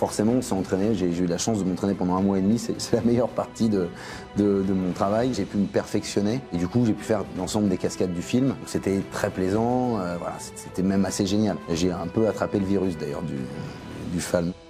forcément, on s'est entraîné. J'ai eu la chance de m'entraîner pendant 1 mois et demi. C'est la meilleure partie de mon travail. J'ai pu me perfectionner et du coup, j'ai pu faire l'ensemble des cascades du film. C'était très plaisant. Voilà, c'était même assez génial. J'ai un peu attrapé le virus d'ailleurs du film.